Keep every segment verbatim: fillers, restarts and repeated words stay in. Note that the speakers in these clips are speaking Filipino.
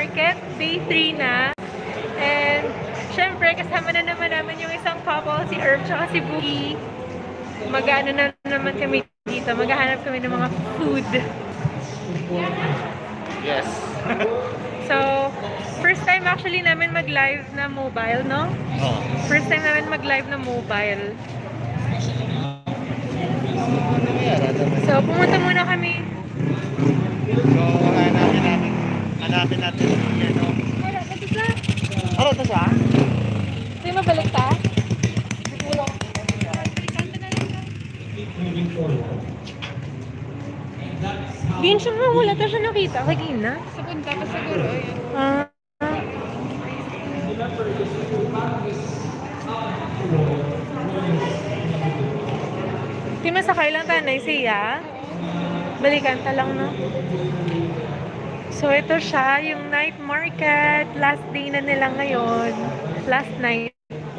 Market, day three na. And, syempre, kasama na naman namin yung isang couple, si Herb tsaka si Boogie. Mag-ano na naman kami dito, maghahanap kami ng mga food. Yes. So, first time actually namin mag-live na mobile, no? Oh. First time namin mag-live na mobile. So, pumunta muna kami. So, hanapin namin. Hanapin natin yung ano. Wala, ito siya. Ano ito siya? Ito yung mabalik ka? Din siya nga, wala ta siya nakita. Kagina? Sa punta pa siguro, yun. Ah. Di masakay lang tanay siya. Balikan ta lang, no? So, ito siya, yung night market. Last day na nila ngayon. Last night.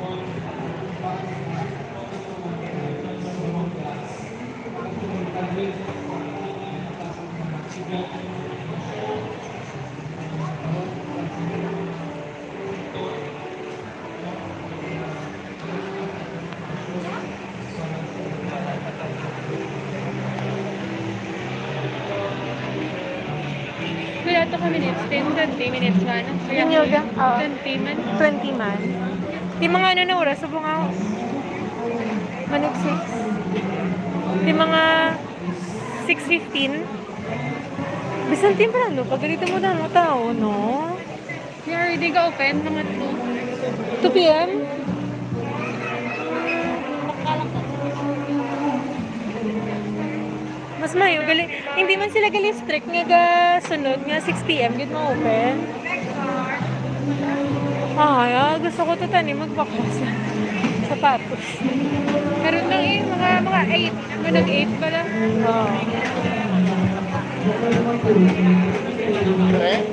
Kaya ito ka minutes, ten, twenty minutes man. Yung yoga? Oo. twenty man. twenty man. Di mga ano na oras, sabong ako. Manog six. Di mga six fifteen. Bisan team pa lang, pag ganito mo na mga tao, no? You already ka open, mga two. two p m? Mas mayo, gali, hindi man sila gali strict nga ga sunod nga six p m gid mo open. Ay, ah, gusto ko to tani magbakas. Sapatos. Meron lang eh, mga mga eight. Mga nag-eight pa lang. Oh. Kare?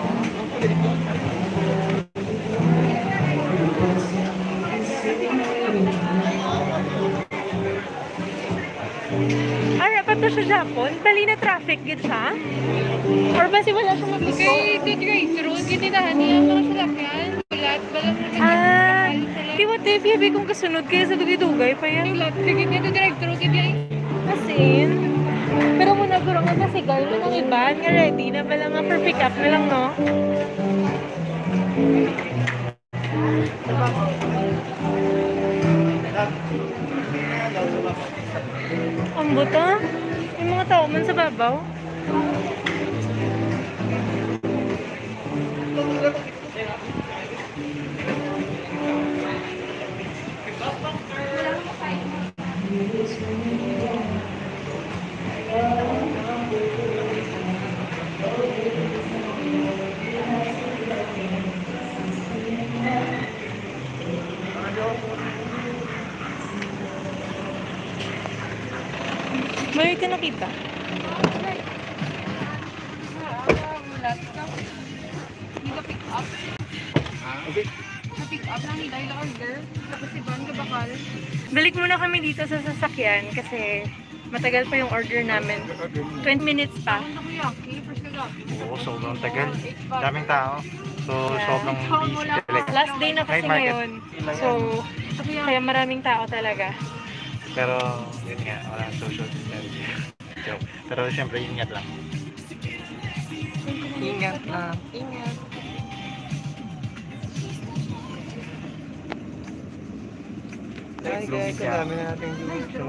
Ara pa to sa Japon, bali na traffic gid siya? Or basi wala siya mabigay? Kay the drive-thru, ginitahan niya ang mga salakyan. Ulat, balang Ah, di mo te, fiyabi kung kasunod kaya sa dugay-dugay pa yan. Ulat, kagit niya the drive-thru, kagit As in, pero muna guro nga kasi gawin mo ng iba, nga ready na pala nga for pick up na lang, no? Ang buto, yung mga tao man sa babaw. May ka nakita? ulat ka. Hindi ka pick up. Okay. Na-pick up lang, hindi dahil order. Tapos si Van ka bakal. Balik muna kami dito sa sasakyan kasi matagal pa yung order namin. twenty minutes pa. Ano ko yaki? First ka gaki. Oo, sobrang tagal. Daming tao. So, sobrang busy talaga. Last day na kasi Night market. ngayon. So, kaya maraming tao talaga. Pero, yun nga, wala social distancing. Joke. Pero, syempre, ingat lang. Ingat lang. Ingat. Ay, kaya kadami natin dito.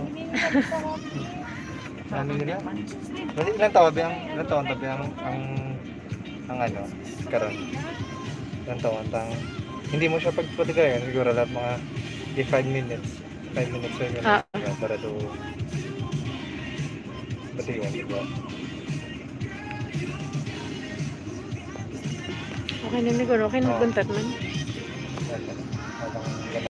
Ano nila? Kasi ilang taon ba yung, ilang taon ba yung, ang, ang ano, karon? Ilang taon, ang, hindi mo siya pagpatigayan, siguro lahat mga five minutes. five minutes or gano'n. Ah. Yeah, para to, batigan, diba? Okay na siguro. Okay na Oo. buntat man. Yan lang.